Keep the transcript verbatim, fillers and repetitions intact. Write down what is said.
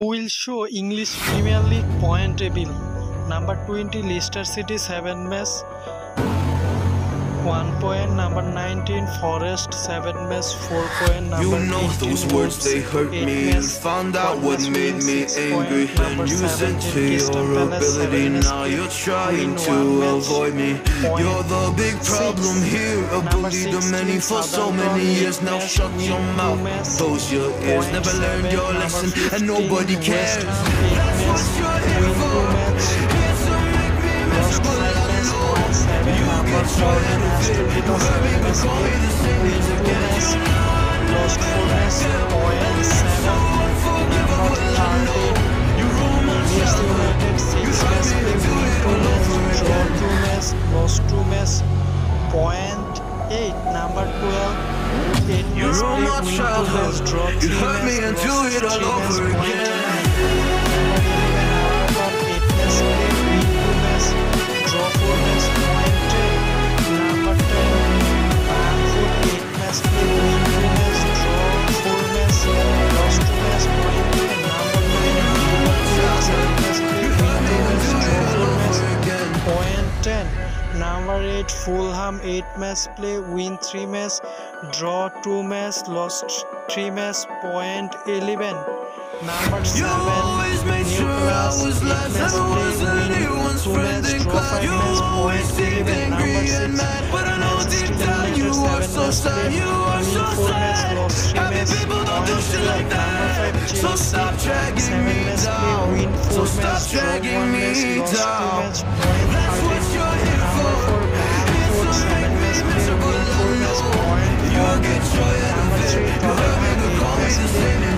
Will show English Premier League point table. Number twenty Leicester City seven match one point. Number nineteen Forest seven match four point. Number you know those words, they hurt me. You found out what made me angry. Then you said to your ability. Now you're trying to avoid me. You're the big problem here. A bully to many for so many years. Now shut your mouth, close your ears. Never learned your lesson and nobody cares. That's what you're here for. Here to make me miserable. I know you can try anything. You heard me, but call me the same names again. You know I know that point seven. You romance you heard me and do it all over again. two match, lost two match point eight. Number twelve eight You match ruined my play, win two childhood. match, draw You three hurt me match, and do lost it all three match, over point again. nine. eight match play, win two match, draw four match, point ten. Number ten Frankfurt eight match play, win two match, draw four match, lost two match, point ten. Number nine Liverpool seven match play, win two match, draw four match, point ten. Number eight Fulham eight match play, win three match, draw two match, lost three match, point eleven. Number You always seven made sure I Newcastle was eight last. match I play, wasn't win anyone's two friend match, in draw class. five You match, always point seemed eleven. Number angry six and mad, but I know deep Manchester down you United are seven so match sad. play, You are win so four match, sad. lost three Happy match, people don't do point shit twelve. like Number that. five So Chelsea stop dragging seven me match play, down. win So four stop match, draw dragging one me match, lost two down. match, point That's what thirteen. you're here Number for. four Brentford seven match play, win four match, point You fourteen. get your head Number of it. three You heard me, Tottenham but eight call me match the play, same